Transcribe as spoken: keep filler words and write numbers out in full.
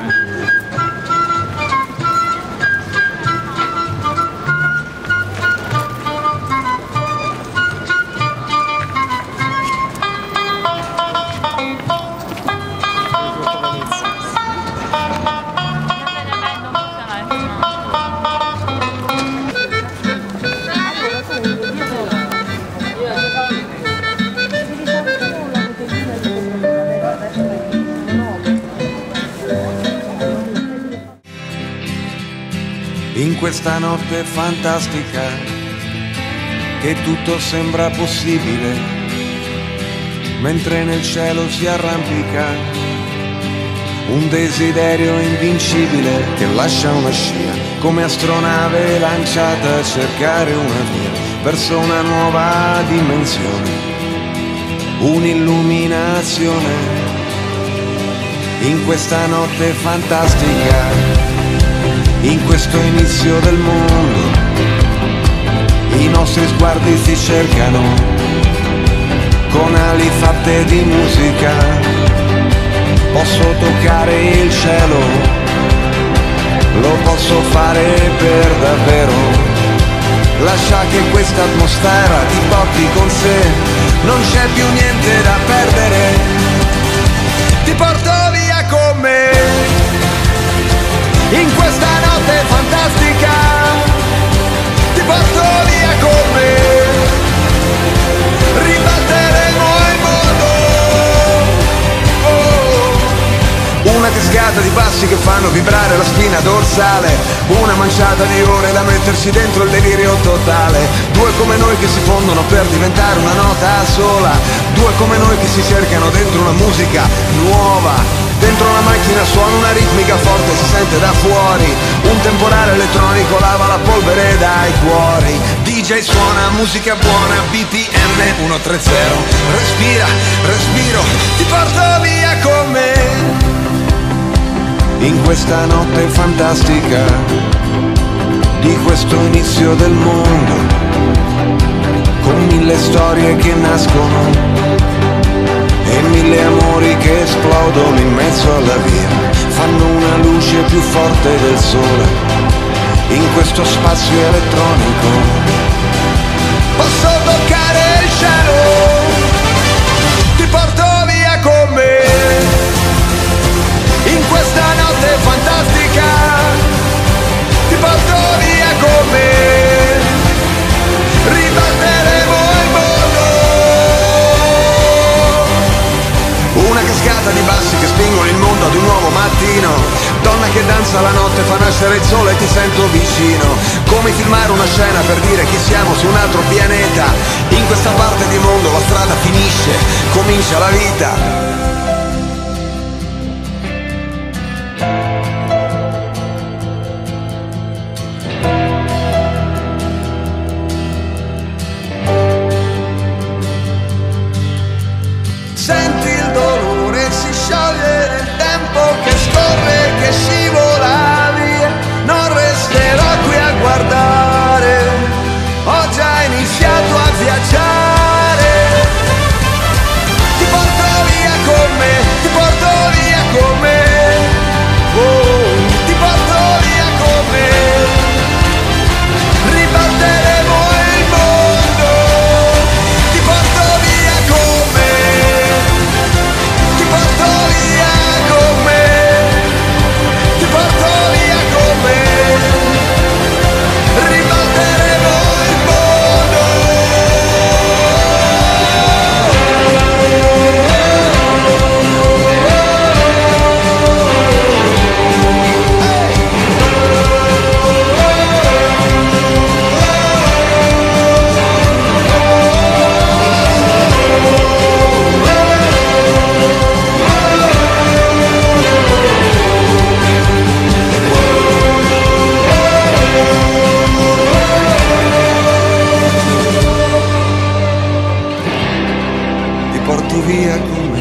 In questa notte fantastica che tutto sembra possibile, mentre nel cielo si arrampica un desiderio invincibile che lascia una scia come astronave lanciata a cercare una via verso una nuova dimensione, un'illuminazione. In questa notte fantastica, in questo inizio del mondo, i nostri sguardi si cercano con ali fatte di musica. Posso toccare il cielo, lo posso fare per davvero. Lascia che questa atmosfera ti porti con sé, non c'è più niente da perdere. Ti porto via con me in questa notte fantastica, ti porto via con me, ribatteremo il mondo. Oh. Una cascata di passi che fanno vibrare la spina dorsale, una manciata di ore da mettersi dentro il delirio totale. Due come noi che si fondono per diventare una nota sola, due come noi che si cercano dentro una musica nuova. Dentro una macchina suona una ritmica forte, si sente da fuori. Un temporale elettronico lava la polvere dai cuori. D J suona musica buona, B P M centotrenta. Respira, respiro, ti porto via con me. In questa notte fantastica di questo inizio del mondo, con mille storie che nascono e mille amori che esplodono in mezzo alla via, fanno una luce più forte del sole in questo spazio elettronico. Posso toccare il cielo, ti porto via con me. In questa notte fantastica, ti porto via con me, ribatteremo il mondo. Una cascata di bassi che spingono il mondo ad un nuovo mattino. Donna che danza la notte, fa nascere il sole e ti sento vicino. Come filmare una scena per dire che siamo su un altro pianeta. In questa parte di mondo la strada finisce, comincia la vita. Senti il dolore, si scioglie nel tempo che scorre, che scivola via. Non resterò qui a guardare, ho già iniziato a viaggiare. Ti porto via con me, ti porto via con me. Oh, ti porto via con me, ribalteremo il mondo. Ti porto via con me, ti porto via con me, ti porto via con me, ribalteremo il mondo. Ti porto via con me.